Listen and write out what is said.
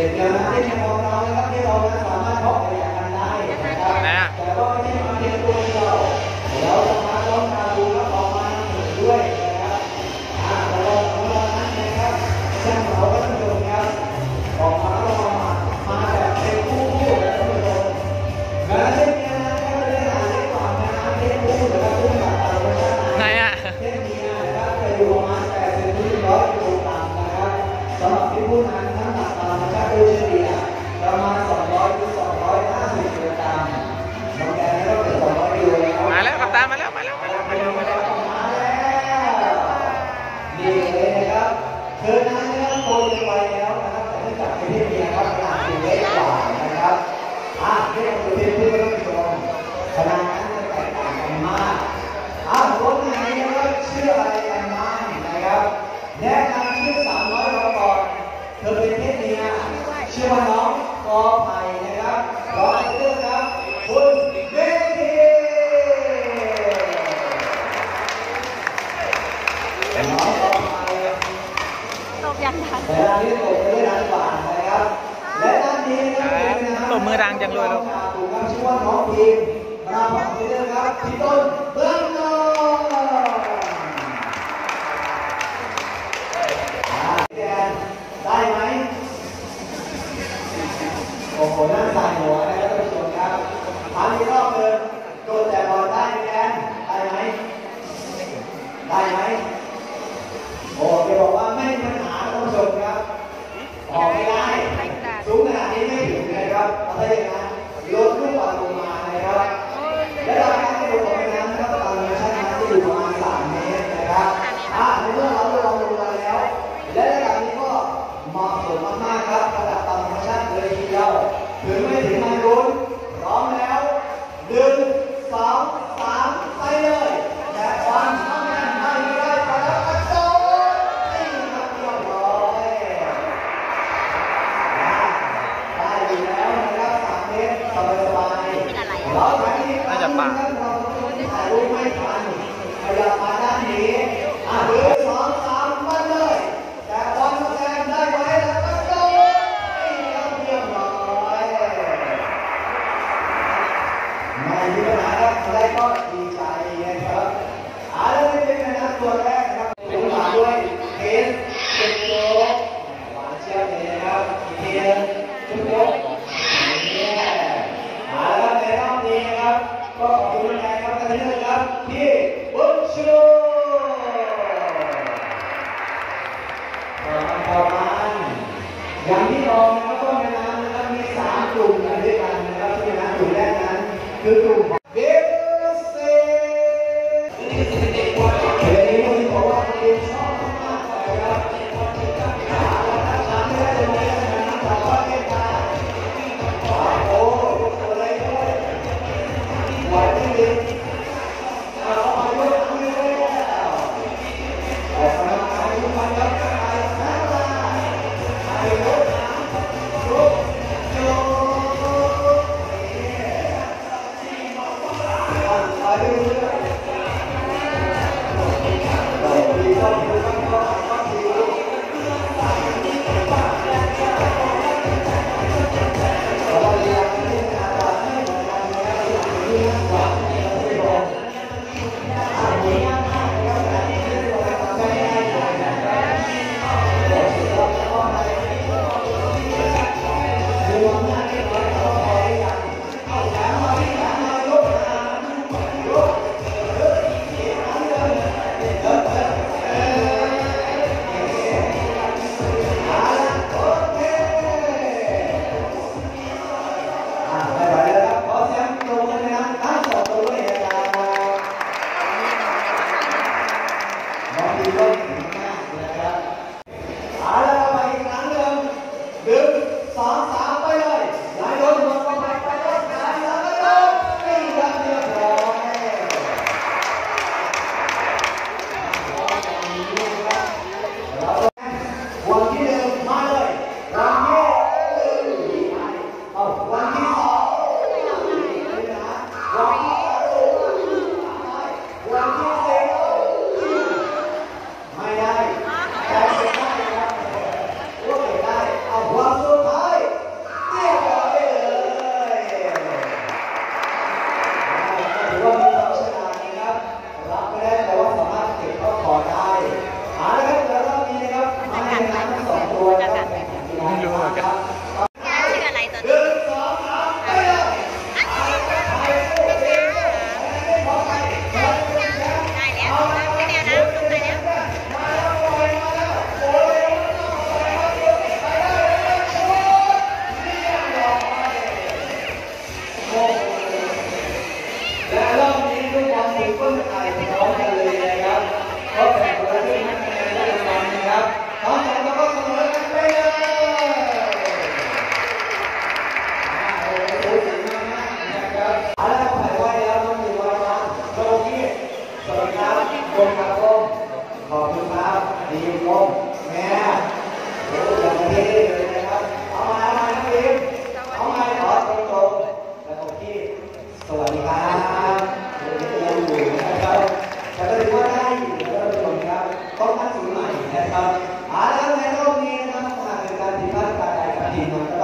เดี๋ยวนะที่ของเรานะครับที่เราสามารถเพาะขยายพันธุ์ได้นะครับแต่ว่าไม่ใช่มาเพียงตัวเดียวเราสามารถลองทำดูแล้วออกมาด้วยนะครับแต่เราของเรานั้นนะครับช่างเราก็ต้องดูครับออกมาแล้วมาแบบเป็นคู่แบบท่านผู้ชมงานเล่นงานก็ได้หาได้ก่อนงานเล่นคู่หรือว่าคู่แบบธรรมชาติไหนอ่ะเล่นมีงานนะครับจะอยู่ประมาณ80 ถึง 100 กิโลกรัมนะครับสำหรับที่ผู้นั้นน้ำหนักธรรมชาติโดยเฉลี่ยประมาณ200 ถึง 250 กิโลกรัมบางแกนก็เป็น200 กิโลแล้วมาแล้วกับตามาแล้วนี่เลยนะครับเธอนั้นโตไปแล้วนะครับแต่เนื่องจากเป็นเพศเมียครับขนาดเล็กกว่านะครับนี่คือเพศผู้ท่านผู้ชมขนาดนั้นจะแตกต่างกันมากคนไหนนะครับชื่ออะไรกันบ้างนะครับแนะนำชื่อ300เราก่อนเธอเป็นเพศเมียชื่อว่าน้องกอไผ่นะครับรอเรื่องครับคุณเบทีน้องกอไผ่ตบยังทันแต่ด้านนี้ตบไม่ได้ดังกว่านะครับและด้านนี้นะครับตบมือดังจังเลยลูกชื่อว่าน้องพิมมาพร้อมกันเลยครับพี่ต้นเบื้องต้นได้ไหมโอ้โหนั่งใส่หัวนะครับท่านผู้ชมครับถามอีกรอบนึงโดนแต่บอลได้ไหมแอนได้ไหมได้ไหมโอ้เดี๋ยวบอกว่าไม่มีปัญหาท่านผู้ชมครับออกไม่ได้สูงขนาดนี้ไม่ถึงนะครับถ้าอย่างนั้นลดลูกบอลลงมานะครับและระดับการที่ดูของน้ำนะครับตอนนี้ใช้น้ำที่อยู่ประมาณ3 เมตรนะครับในเมื่อเราลองดูมาแล้วและระดับนี้ก็เหมาะสมมากๆครับระดับธรรมชาติเลยทีเดียวถึงไม่ถึงมันรุนพร้อมแล้ว1 2 3ไปเลยแต่ความทำงานไม่ได้ไปแล้วกระโดดนี่ครับเรียบร้อยได้อยู่แล้วนะครับ3 เมตรสบายๆเราไปที่น่าจะป่าถ่ายรูปไม่ทันขยับมาด้านนี้1 2 3มาเลยแต่ความแสดงได้ไว้แล้วก็โดดเรียบร้อยไม่มีปัญหาครับได้ก็ดีใจนะครับแล้วนี่เป็นนะตัวแรกนะครับเป็นมาด้วยเทสเจ็ดโลหวานเชียวเลยนะครับเทียนชุดโลนี่แล้วในรอบนี้นะครับก็ขอบคุณแทนครับท่านนี้นะครับที่บุญชูประมาณอย่างที่บอกนะครับว่าในน้ำนะครับมี3 กลุ่มด้วยกันนะครับที่ในน้ำกลุ่มแรกนั้นคือกลุ่มเบลเซ่เพลงนี้ผมบอกว่าเป็นชอบมากเลยครับถามไม่ได้เลยนะถามว่าเล่นได้โอ้ตัวอะไรด้วยไหวไม่ดีเอาไปด้วยคุยเลยออกกำลังกายทุกวันครับทีมลงแม่โอ้อย่างนี้เลยนะครับเอามาทีมเอามาขอตรงๆแล้วก็ที่สวัสดีครับเดี๋ยวนี้ยังอยู่นะครับแต่ก็ถือว่าได้อยู่นะครับทุกคนครับต้องตั้งสูตรใหม่นะครับแล้วในรอบนี้นะครับหากเป็นการผิดพลาดการใดการทีมมันก็